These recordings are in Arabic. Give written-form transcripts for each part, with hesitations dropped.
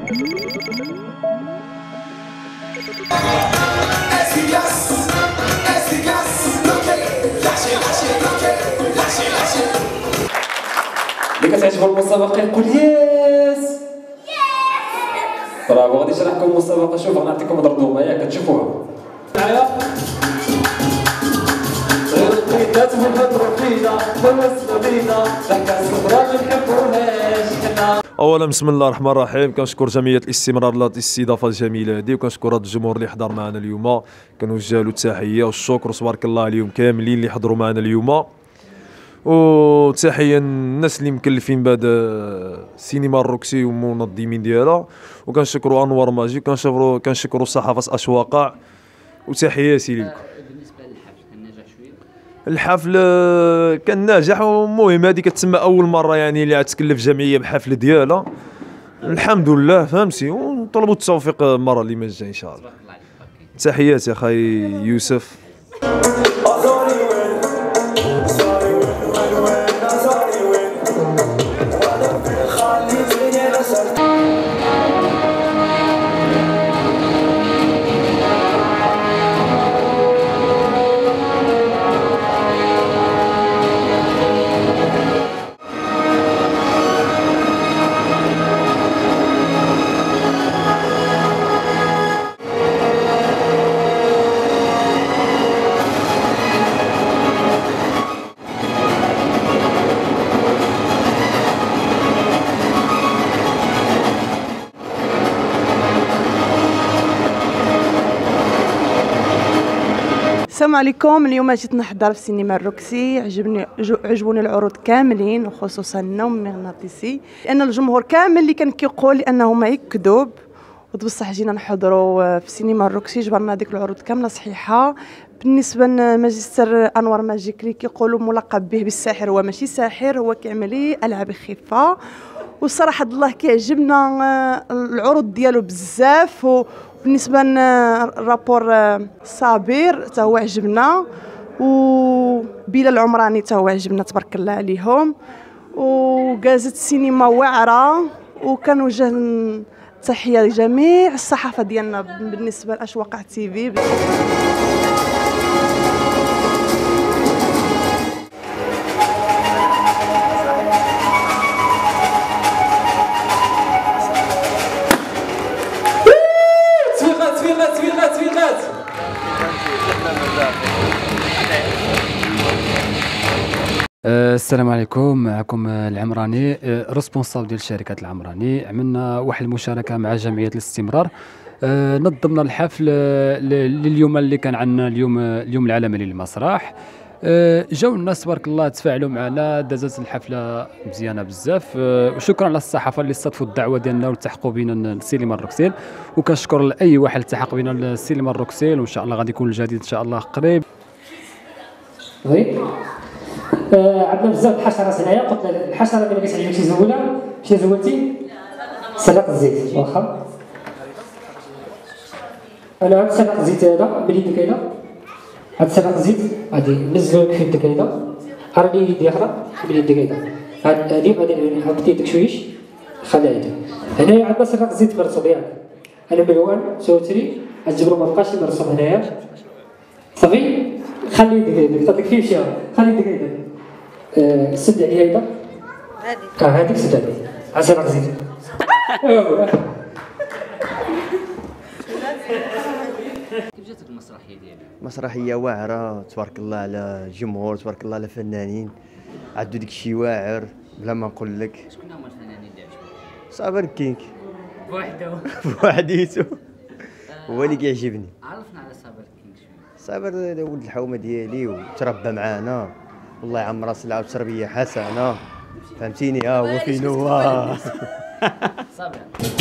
اللي كتعجبو المسابقة يقول ياس. برافو. غادي نشرح لكم المسابقة. شوف غنعطيكم مضربومة ياك كتشوفوها معايا. الوقيتات نهضرو فينا بالنسبة لينا ضحكة صغرى منحبوهاش حنا. اولا بسم الله الرحمن الرحيم. كنشكر جمعيه الاستمرار لهاد الاستضافه الجميله هذه، وكنشكر هذا الجمهور اللي حضر معنا اليوم. كنوجه له التحيه والشكر وتبارك الله عليهم كاملين اللي حضروا معنا اليوم. وتحيه الناس اللي مكلفين بهذا سينما الروكسي والمنظمين ديالها، وكنشكروا انوار ماجيك، كنشكروا صحافه اشواقع، وتحياتي لكم. بالنسبه للحفل كان ناجح شويه. الحفل كان ناجح، ومهم هذه كتسمى اول مره يعني اللي غتكلف جمعيه بحفل ديالها. الحمد لله فهمتي، ونطلبوا التوفيق المره اللي ما جايه ان شاء الله. تحياتي اخي يوسف. السلام عليكم. اليوم جيت نحضر في سينما الروكسي. عجبوني العروض كاملين، وخصوصا النوم مغناطيسي، لان الجمهور كامل اللي كان كيقول انه ما يكذب. وبصح جينا نحضروا في سينما الروكسي، جبرنا ديك العروض كامله صحيحه. بالنسبه لماجستير انور ماجيك اللي كيقولوا ملقب به بالساحر، هو ماشي ساحر، هو كيعمل العاب خفه. والصراحه الله كيعجبنا العروض ديالو بزاف. بالنسبه للرابور صابر حتى هو عجبنا، وبلال العمراني حتى هو عجبنا تبارك الله عليهم. وجازت السينما واعره، وكنوجه تحيه لجميع الصحافه ديالنا بالنسبه لاشواق تي في. السلام عليكم. معكم العمراني، ريسبونسابل ديال شركه العمراني. عملنا واحد المشاركه مع جمعيه الاستمرار. نظمنا الحفل لليوم اللي كان عندنا اليوم العالمي للمسرح. جاو الناس تبارك الله تفاعلوا معنا، دازت الحفله مزيانه بزاف. وشكرا للصحافه اللي استضافوا الدعوه ديالنا والتحقوا بنا السينما الروكسيل، وكنشكر لاي واحد التحق بنا السينما الروكسيل، وان شاء الله غادي يكون الجديد ان شاء الله قريب. عندنا بزاف الحشرات هنايا. قلت لك الحشره اللي ما كتعجبكش زولها. شنو زولتي؟ سرق الزيت. واخا انا عاد سرق الزيت هذا بيدك هذا. عاد سرق الزيت غادي نزلو لك في يدك هذا. راني يدي اخرى بيدك هذا. هادي غادي نحط يدك شويش خليها يدك. هنايا عندنا سرق الزيت مرصوب ياك. انا ملوان سوتري غتجبرو ما بقاش مرصوب هنايا. صافي خلي يدك تعطيك فيه شي. خلي يدك هيدا سد عليا هيدا. هاديك سد عليا. عسير زيت. كيف جاتك المسرحيه ديالك؟ مسرحيه واعره تبارك الله على الجمهور، تبارك الله على الفنانين. عندو ديك الشيء واعر بلا ما نقول لك. شكون هما الفنانين اللي عجبوك؟ صابر كينك بوحدو. بوحديتو هو اللي كيعجبني. عرفنا على صابر كينك شويه. صابر ولد الحومه ديالي وتربى معانا، والله يعمر راس العاب تربيه حسنه فهمتيني. هو فين هو صابر.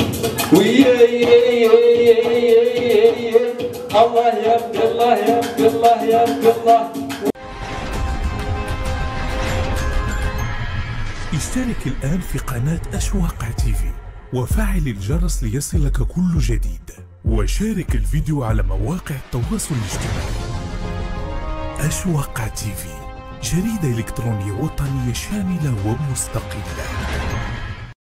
الله يبقى الله يبقى الله يبقى الله. اشترك الآن في قناة أشواق تي في وفعل الجرس ليصلك كل جديد، وشارك الفيديو على مواقع التواصل الاجتماعي. أشواق تي في، جريدة إلكترونية وطنية شاملة ومستقلة.